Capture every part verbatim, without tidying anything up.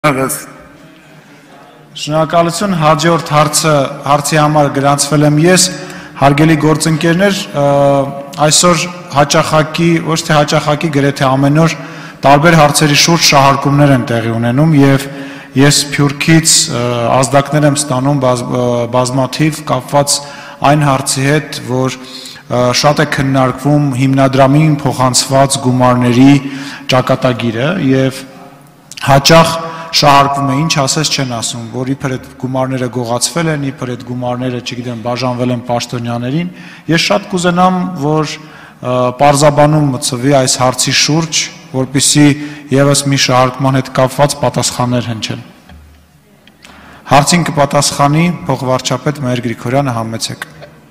Շնորհակալություն, հաջորդ հարցը հարցի համար գրանցվել եմ ես, հարգելի գործընկերներ, այսօր հաճախակի, ոչ թե հաճախակի գրեթե ամեն օր տարբեր հարցերի շուրջ շահարկումներ են տեղի ունենում եւ ես Փյուրքից ազդակներ եմ ստանում բազմաթիվ կապված այն հարցի հետ, որ շատ է քննարկվում հիմնադրամին փոխանցված գումարների ճակատագիրը եւ հաճախ շահարկվում է, ինչ ասես չեն ասում, որ իբր այդ գումարները գողացվել են, իբր այդ գումարները, չգիտեմ, բաժանվել են պաշտոնյաներին։ Ես շատ կուզենամ, որ պարզաբանում մտցվի այս հարցի շուրջ, որպեսզի եւս մի շահարկման հետ կապված պատասխաններ հնչեն։ Հարցին կպատասխանի փոխվարչապետ Մհեր Գրիգորյանը, համեցեք։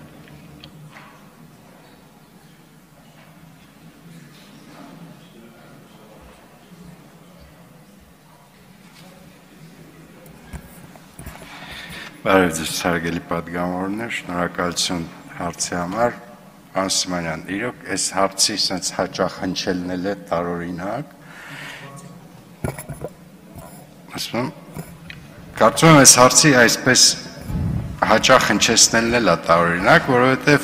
Բարև ձեզ հարգելի պատգամավորներ, շնորհակալություն հարցի համար, պարոն Սիմոնյան, իրոք այս հարցի sense հաճախ հնչելն էլ է տարօրինակ։ Ասում, կարծում եմ այս հարցի այսպես հաճախ հնչեցնելն էլ է տարօրինակ, որովհետև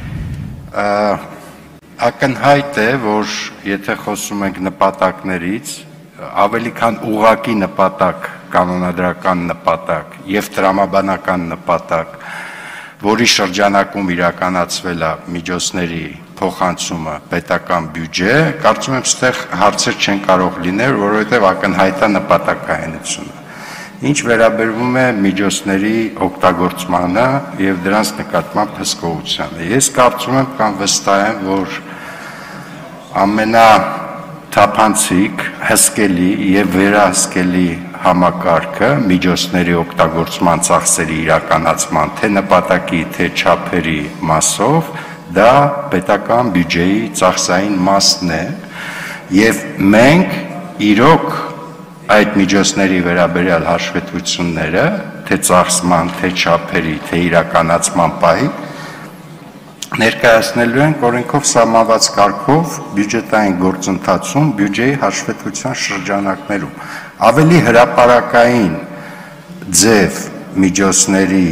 ակնհայտ է, որ եթե խոսում ենք նպատակներից, ավելի քան ուղղակի նպատակ, կանոնադրական նպատակ եւ տրամաբանական նպատակ, որի շրջանակում իրականացվել է միջոցների փոխանցումը պետական բյուջե, կարծում եմ ստեղ հարցեր չեն կարող լինել, որովհետեւ ակնհայտ է նպատակահենությունը։ Ինչ վերաբերվում է միջոցների օգտագործմանը եւ դրանց նկատմամբ հսկողությանը, ես կարծում եմ կամ վստահ եմ, որ ամենա թափանցիկ, հսկելի եւ վերահսկելի համակարգը միջոցների օգտագործման ծախսերի իրականացման թե նպատակի, թե չափերի մասով, դա պետական բյուջեի ծախսային մասն է եւ մենք իրոք այդ միջոցների վերաբերյալ հաշվետվությունները, թե ծախսման, թե չափերի, թե իրականացման պահի ներկայացնելու են օրենքով սահմանված կարգով բյուջետային գործընթացում բյուջեի հաշվետվության շրջանակներում ավելի հրապարակային ձև միջոցների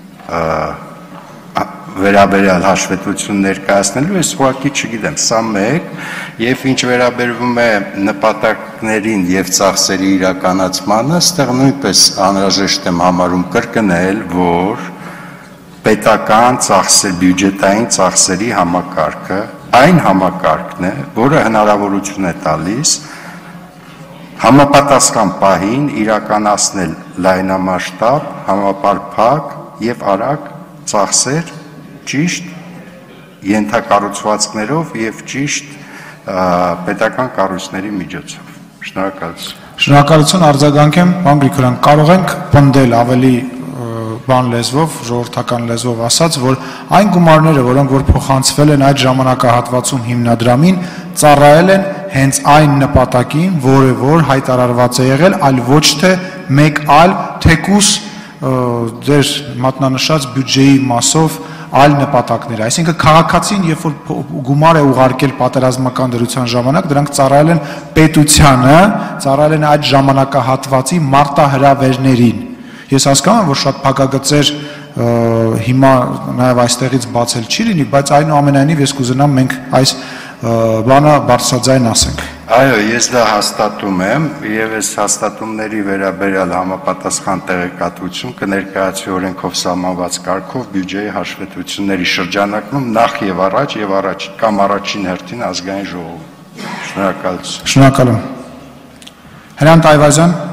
վերաբերյալ հաշվետվություն ներկայացնելու ես ուղղակի չգիտեմ, սա մեկ եւ ինչ վերաբերվում է նպատակներին եւ ծախսերի իրականացմանը, ստեղ նույնպես անհրաժեշտ եմ համարում կրկնել, որ պետական ծախսեր, բյուջետային ծախսերի համակարգը այն համակարգն է, որը հնարավորություն է տալիս համապատասխան պահին իրականացնել լայնամասշտաբ, համապարփակ եւ արագ ծախսեր ճիշտ ենթակառուցվածքներով եւ ճիշտ պետական կառույցների միջոցով։ Շնորհակալություն։ Շնորհակալություն, արձագանքեմ, պարոն Գրիգորյան, կարող ենք պնդել ավելի բան լեզվով, ժողովրդական լեզվով ասած, որ այն գումարները, որոնք որ փոխանցվել են այդ ժամանակահատվածում հիմնադրամին, ծառայել են հենց այն նպատակին, որը որ հայտարարված է եղել, այլ ոչ թե մեկ այլ թեկուս ձեր մատնանշած բյուջեի մասով այլ նպատակներ։ Այսինքն քաղաքացին, երբ որ գումար է ուղարկել պատերազմական դրության ժամանակ, դրանք ծառայել են պետությանը, ծառայել են այդ ժամանակահատվածի մարտահրավերներին։ Ես հասկանում եմ, որ շատ փակագծեր հիմա նաև այստեղից բացել չի լինի, բայց այնուամենայնիվ ես կուզենամ մենք այս բանը բարձրաձայն ասենք։ Այո, ես դա հաստատում եմ եւ այս հաստատումների վերաբերյալ համապատասխան տեղեկատվություն կներկայացվի օրենքով սահմանված կարգով բյուջեի հաշվետվությունների շրջանակում նախ եւ առաջ եւ առաջ կամ առաջին հերթին ազգային ժողովում։ Շնորհակալություն։ Շնորհակալ եմ։ Հրանտ Այվազյան։